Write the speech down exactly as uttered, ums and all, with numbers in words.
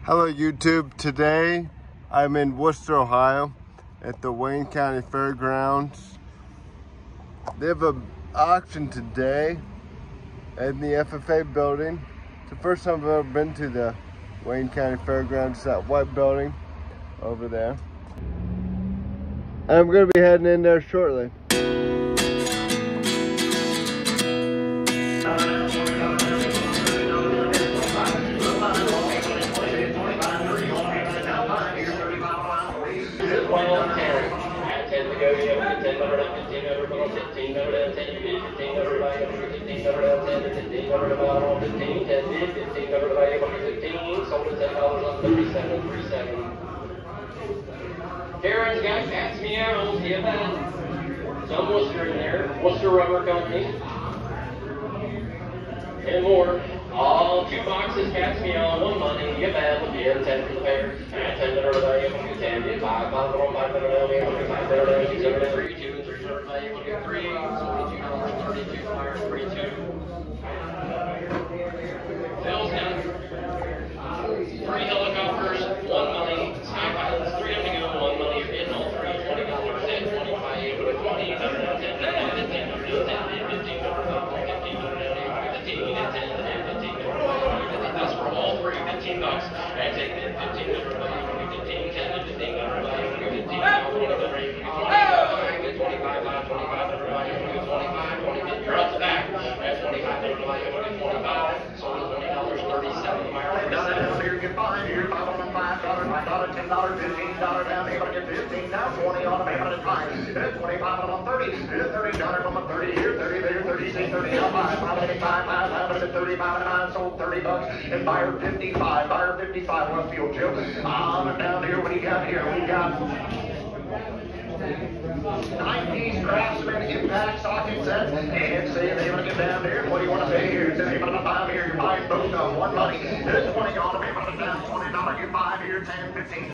Hello YouTube, today I'm in Wooster, Ohio at the Wayne County Fairgrounds. They have an auction today in the F F A building. It's the first time I've ever been to the Wayne County Fairgrounds, that white building over there. I'm going to be heading in there shortly. Karen's got cats meows, yeah, man. Some Wooster in there, Wooster Rubber Company, and more. All two boxes, cats meow, one money, yeah, man, with the end ten for the pair. And ten dollar value, one get ten, get five, five dollar, five dollar value, one get five dollar value, six dollar three, two, and three dollar value, one get three, forty-two dollars, thirty-two, fire, forty-two. Phil's down. Three helicopters, one money, sky pilots, three of them to go, one money, you're getting all three, twenty dollars, ten, twenty-five, with twenty, ten, ten, ten, ten, fifteen, fifteen, fifteen, ten, ten, fifteen, that's for all three, fifteen bucks, and take the fifteen dollar value, fifteen, ten, fifteen dollar value, fifteen, twenty-five, twenty-five dollar value, twenty-five, twenty, you're up to back, at twenty-five dollar value, twenty-five, sold at twenty dollars, thirty-seven miles. Here, get five here, five on the five dollar, five dollar, ten dollar, fifteen dollar down, they're gonna get fifteen now, twenty on the payment at a time, twenty-five on thirty, thirty dollars on the thirty here, thirty there, thirty-six, thirty on five, five eighty-five, five, five thirty-five and nine, sold thirty bucks, and buyer fifty-five, buyer fifty-five, Westfield Joe. On and down here, what do you got here? We got nine-piece Craftsman impact socket sets, and say they want to get down there. What do you want to pay here? Say you're going to buy here, you're buying both of them, one money, twenty on the payment down, twenty dollars, you buy here, ten, fifteen.